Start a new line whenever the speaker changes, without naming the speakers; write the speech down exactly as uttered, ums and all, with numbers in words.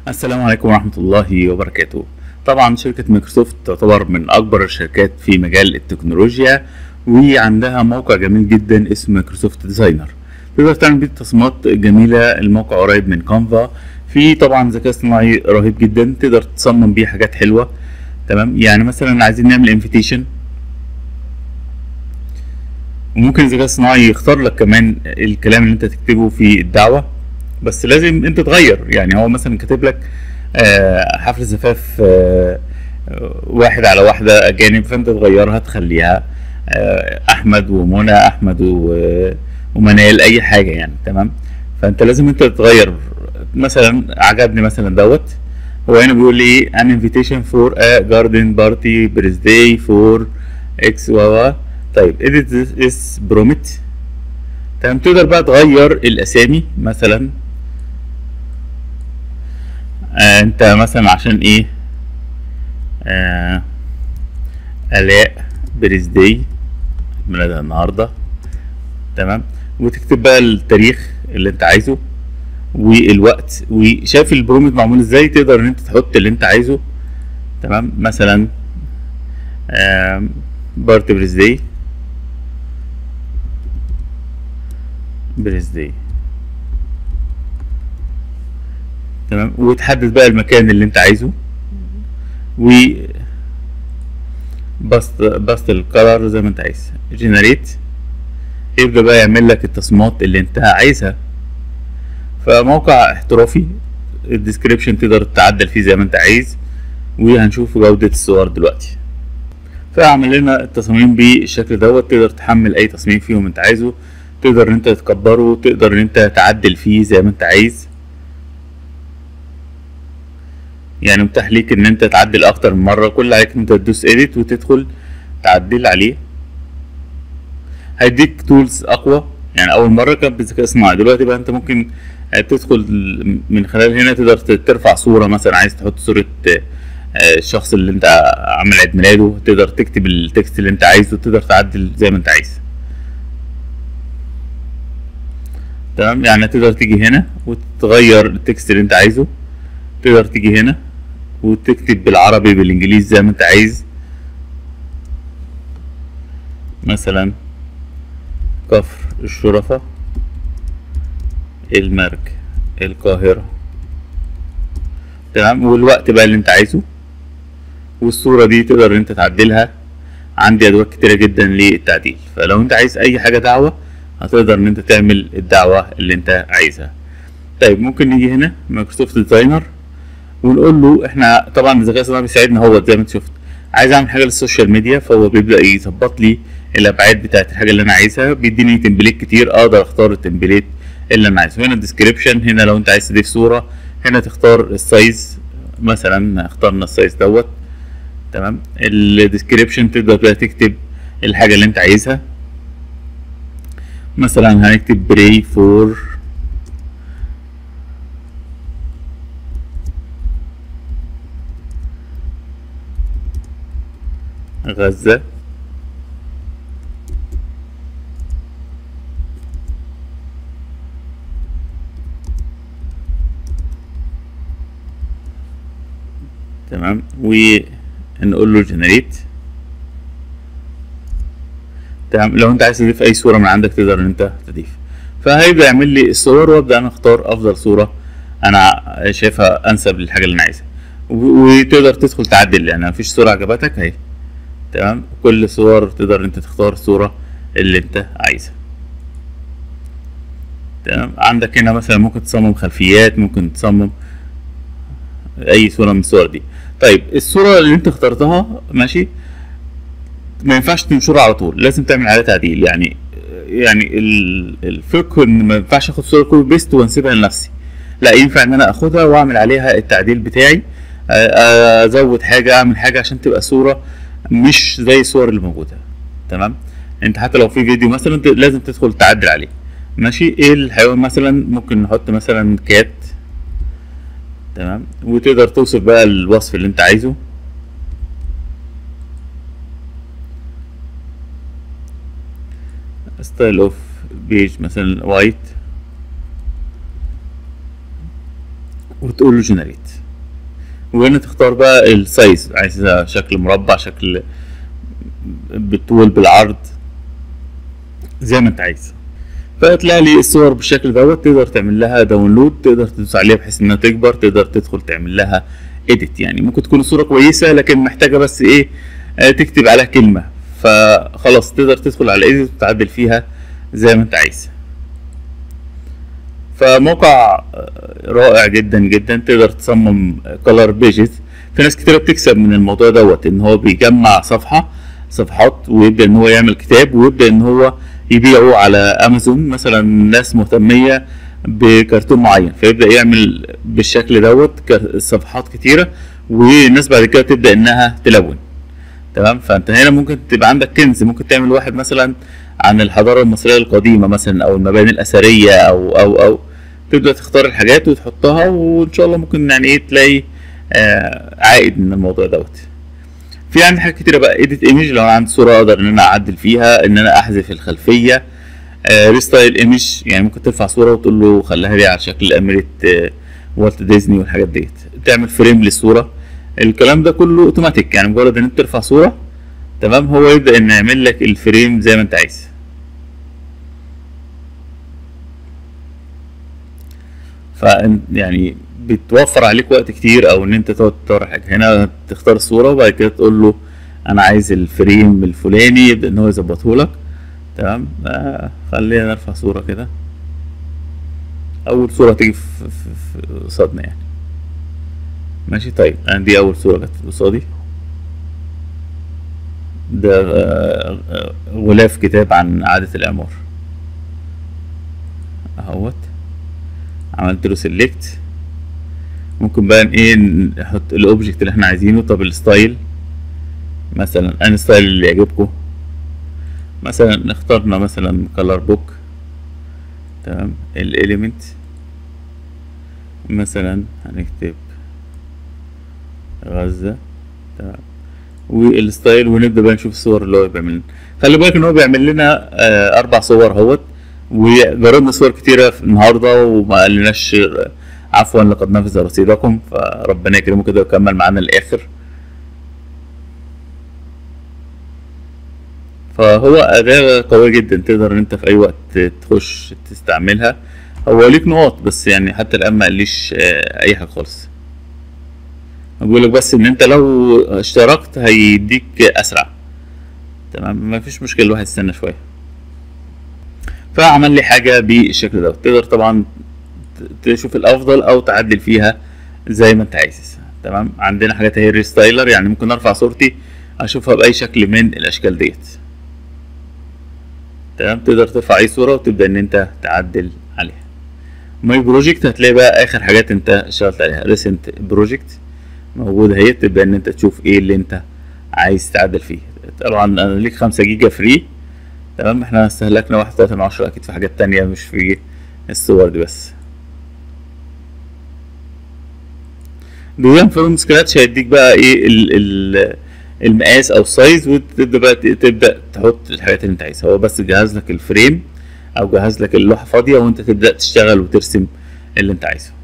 السلام عليكم ورحمة الله وبركاته. طبعا شركة مايكروسوفت تعتبر من أكبر الشركات في مجال التكنولوجيا، وعندها موقع جميل جدا اسمه مايكروسوفت ديزاينر. تقدر تعمل بيه تصميمات جميلة. الموقع قريب من كانفا، في طبعا ذكاء اصطناعي رهيب جدا تقدر تصمم بيه حاجات حلوة. تمام، يعني مثلا عايزين نعمل انفيتيشن، وممكن الذكاء الصناعي يختار لك كمان الكلام اللي انت تكتبه في الدعوة، بس لازم انت تغير. يعني هو مثلا كاتب لك آه، حفل زفاف آه، آه، واحد على واحدة أجانب، فأنت تغيرها تخليها آه، أحمد ومنى، أحمد و- ومنال، أي حاجة يعني. تمام، فأنت لازم أنت تغير. مثلا عجبني مثلا دوت، هو هنا بيقول لي إيه an invitation for a garden party birthday for x و و. طيب edit this is prompt. تمام، تقدر بقى تغير الأسامي. مثلا آه انت مثلا عشان ايه آه آلاء بريزداي ميلادها النهارده. تمام، وتكتب بقى التاريخ اللي انت عايزه والوقت، وشايف البرومت معمول ازاي، تقدر ان انت تحط اللي انت عايزه. تمام، مثلا آه بارت بريزداي بريزداي. تمام، وتحدد بقى المكان اللي انت عايزه، و بسط بسط الكلر زي ما انت عايز. جنريت، يبدأ بقى يعمل لك التصميمات اللي انت عايزها. فموقع احترافي. الديسكريبشن تقدر تعدل فيه زي ما انت عايز، وهنشوف جودة الصور دلوقتي. فاعمل لنا التصاميم بالشكل دوت. تقدر تحمل اي تصميم فيهم انت عايزه، تقدر ان انت تكبره، تقدر ان انت تعدل فيه زي ما انت عايز. يعني متاح ليك ان انت تعدل اكتر من مرة. كل عليك ان انت تدوس edit وتدخل تعدل عليه. هيديك تولز اقوى. يعني اول مره كانت بالذكاء الصناعي، دلوقتي بقى انت ممكن تدخل من خلال هنا، تقدر ترفع صوره. مثلا عايز تحط صوره آه، الشخص اللي انت عامل عيد ميلاده، تقدر تكتب التكست اللي انت عايزه، تقدر تعدل زي ما انت عايز. تمام، يعني تقدر تيجي هنا وتغير التكست اللي انت عايزه. تقدر تيجي هنا وتكتب بالعربي بالانجليزي زي ما انت عايز. مثلا كفر الشرفة، المرج، القاهرة. تمام، والوقت بقى اللي انت عايزه، والصورة دي تقدر ان انت تعدلها. عندي ادوات كتيرة جدا للتعديل، فلو انت عايز اي حاجة دعوة هتقدر ان انت تعمل الدعوة اللي انت عايزها. طيب ممكن نيجي هنا مايكروسوفت ديزاينر، ونقول له احنا طبعا الذكاء الصناعي بيساعدنا. هو زي ما انت شفت، عايز اعمل حاجة للسوشيال ميديا، فهو بيبدأ يظبط لي الابعاد بتاعت الحاجة اللي انا عايزها. بيديني تمبليت كتير، اقدر اختار التمبليت اللي انا عايزه. هنا الديسكريبشن، هنا لو انت عايز تضيف صورة، هنا تختار السايز. مثلا اخترنا السايز دوت. تمام، الديسكريبشن تقدر بقى تكتب الحاجة اللي انت عايزها. مثلا هنكتب بري فور غزة. تمام، ونقول له جنريت. تمام، لو انت عايز تضيف اي صورة من عندك تقدر ان انت تضيف. فهيبدأ يعمل لي الصور، وابدأ انا اختار افضل صورة انا شايفها انسب للحاجة اللي انا عايزها. و- وتقدر تدخل تعدل. يعني مفيش صورة عجبتك اهي. تمام، كل صور تقدر انت تختار الصورة اللي انت عايزها. تمام، عندك هنا مثلا ممكن تصمم خلفيات، ممكن تصمم اي صورة من الصور دي. طيب الصورة اللي انت اخترتها ماشي، ما ينفعش تنشرها على طول، لازم تعمل عليها تعديل. يعني يعني ال- الفكر ان ما ينفعش اخد صورة كوبي بيست وانسيبها لنفسي. لا، ينفع ان انا اخدها واعمل عليها التعديل بتاعي، آه، ازود حاجة، اعمل حاجة عشان تبقى صورة مش زي الصور اللي موجودة. تمام، انت حتى لو في فيديو مثلا ت- لازم تدخل تعدل عليه. ماشي، ايه الحيوان مثلا، ممكن نحط مثلا كات. تمام، وتقدر توصف بقى الوصف اللي انت عايزه. ستايل اوف بيج مثلا وايت، وتقول له جنريت. وهنا تختار بقى السايز، عايزها شكل مربع، شكل بالطول بالعرض، زي ما انت عايز. فهتلاقي لي الصور بالشكل دوت، تقدر تعمل لها داونلود، تقدر تدوس عليها بحيث انها تكبر، تقدر تدخل تعمل لها اديت. يعني ممكن تكون الصورة كويسة لكن محتاجة بس ايه، آه تكتب عليها كلمة، فخلاص تقدر تدخل على اديت وتعدل فيها زي ما انت عايز. فموقع رائع جدا جدا. تقدر تصمم كولر بيجز. في ناس كتيرة بتكسب من الموضوع دوت، ان هو بيجمع صفحة صفحات ويبدأ ان هو يعمل كتاب، ويبدأ ان هو يبيعه على امازون مثلا. ناس مهتمية بكرتون معين فيبدأ يعمل بالشكل دوت صفحات كتيرة، والناس بعد كده تبدأ انها تلون. تمام. فانت هنا ممكن تبقى عندك كنز، ممكن تعمل واحد مثلا عن الحضارة المصرية القديمة مثلا، او المباني الاثرية، او او او تبدأ تختار الحاجات وتحطها، وان شاء الله ممكن يعني ايه تلاقي آه عائد من الموضوع دوت. في عندي حاجات كتيرة بقى. اديت ايمج، لو انا عندي صورة اقدر ان انا اعدل فيها، ان انا احذف الخلفية. آه ريستايل ايمج، يعني ممكن ترفع صورة وتقول له خليها لي على شكل اميرة آه والت ديزني والحاجات ديت. تعمل فريم للصورة. الكلام ده كله اوتوماتيك، يعني مجرد ان انت ترفع صورة تمام هو يبدأ ان يعمل لك الفريم زي ما انت عايز. ف يعني بتوفر عليك وقت كتير، او ان انت تقعد تختار حاجه. هنا تختار الصوره وبعد كده تقول له انا عايز الفريم الفلاني، يبدا ان هو يظبطه لك. تمام. آه خلينا نرفع صوره كده، اول صوره تيجي في في قصادنا يعني. ماشي. طيب انا دي اول صوره جت قصادي، ده آه آه غلاف كتاب عن عاده الاعمار اهوت. عملت له سيلكت. ممكن بقى ايه نحط الاوبجكت اللي احنا عايزينه. طب الستايل مثلا، ان ستايل اللي يعجبكم. مثلا اخترنا مثلا كلر بوك. تمام. الاليمنت مثلا هنكتب غزة. تمام. والستايل، ونبدا بقى نشوف الصور اللي هو بيعمل لنا. خلي بالك ان هو بيعمل لنا آه اربع صور اهوت، وجربنا صور كتيرة النهارده وما قالناش عفوا لقد نفذ رصيدكم، فربنا يكرمه كده ويكمل معانا للاخر. فهو أداة قوية جدا، تقدر ان انت في اي وقت تخش تستعملها. هو ليك نقاط بس يعني حتى الان ما قاليش اي حاجة خالص. بقولك بس ان انت لو اشتركت هيديك اسرع. تمام. ما فيش مشكلة، الواحد يستنى شوية. فعمل لي حاجة بالشكل ده. تقدر طبعا تشوف الافضل او تعدل فيها زي ما انت عايز. تمام. عندنا حاجات اهي ريستايلر، يعني ممكن ارفع صورتي اشوفها باي شكل من الاشكال ديت. تمام. تقدر ترفع اي صورة وتبدأ ان انت تعدل عليها. ماي بروجكت هتلاقي بقى اخر حاجات انت اشتغلت عليها. ريسنت بروجكت موجودة اهي، تبدأ ان انت تشوف ايه اللي انت عايز تعدل فيه. طبعا انا ليك خمسة جيجا فري. تمام. احنا استهلكنا واحد تلاتة من عشرة، اكيد في حاجات تانية مش في الصور دي بس. بيان فروم سكراتش هيديك بقى ايه ال ال المقاس او السايز، وتبدا بقى تبدا تحط الحاجات اللي انت عايزها. هو بس جهز لك الفريم او جهز لك اللوحه فاضيه، وانت تبدا تشتغل وترسم اللي انت عايزه.